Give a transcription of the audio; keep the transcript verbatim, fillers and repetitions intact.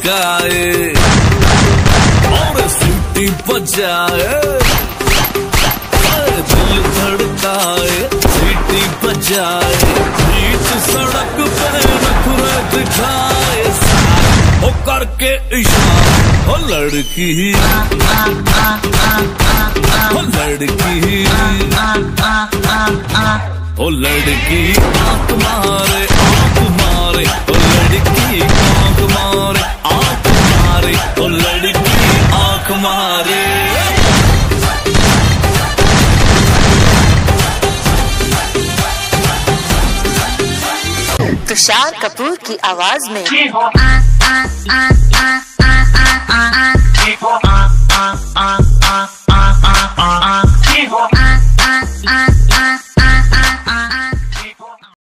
धड़काए और सीटी बजाए, दिल धड़काए सीटी बजाए, बीच सड़क पे नखरे दिखाए, ओ करके इशारा, ओ लड़की ओ लड़की ओ लड़की आंख मारे आंख मारे, ओ लड़की आंख मारे आंख मारे, ओ लड़की आंख मारे। तुषार कपूर की आवाज में